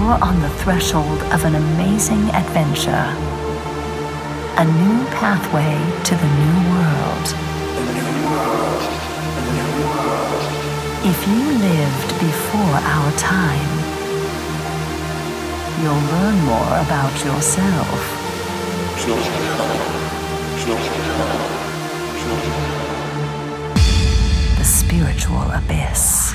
You're on the threshold of an amazing adventure. A new pathway to the new world. If you lived before our time, you'll learn more about yourself. The spiritual abyss.